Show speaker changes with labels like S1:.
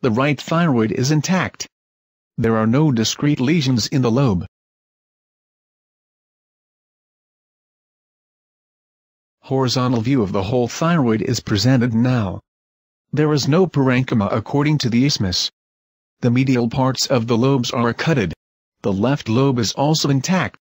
S1: The right thyroid is intact. There are no discrete lesions in the lobe. Horizontal view of the whole thyroid is presented now. There is no parenchyma according to the isthmus. The medial parts of the lobes are acutted. The left lobe is also intact.